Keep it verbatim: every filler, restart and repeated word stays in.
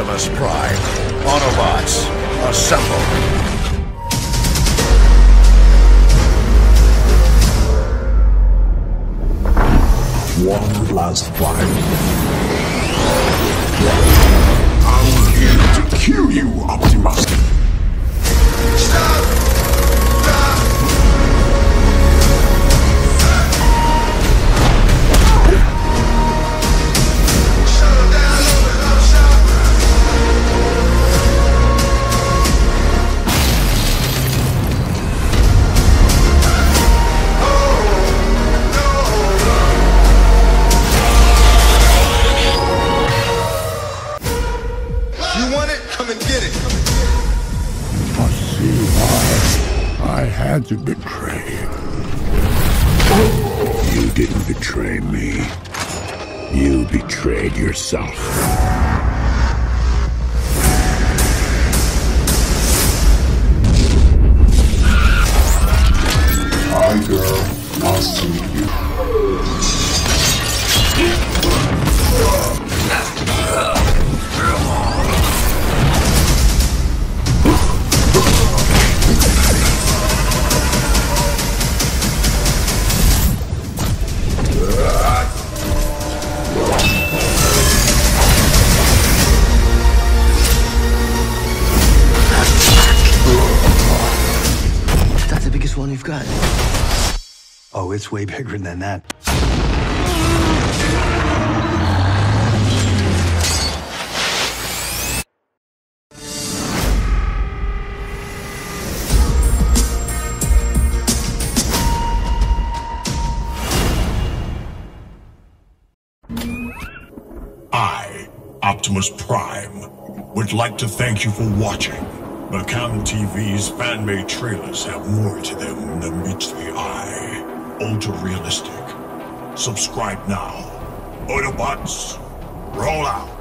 Optimus Prime. Autobots, assemble. One last fight. I'm here to kill you, Optimus. Stop! Stop! Shut him down, open up shop. You want it? Come and get it. I see why I had to betray you. You didn't betray me. You betrayed yourself. Hi, girl. Nice to meet you. That's the biggest one you've got. Oh, it's way bigger than that. I, Optimus Prime, would like to thank you for watching. MacamTV's fan-made trailers have more to them than meets the eye. Ultra-realistic. Subscribe now. Autobots, roll out.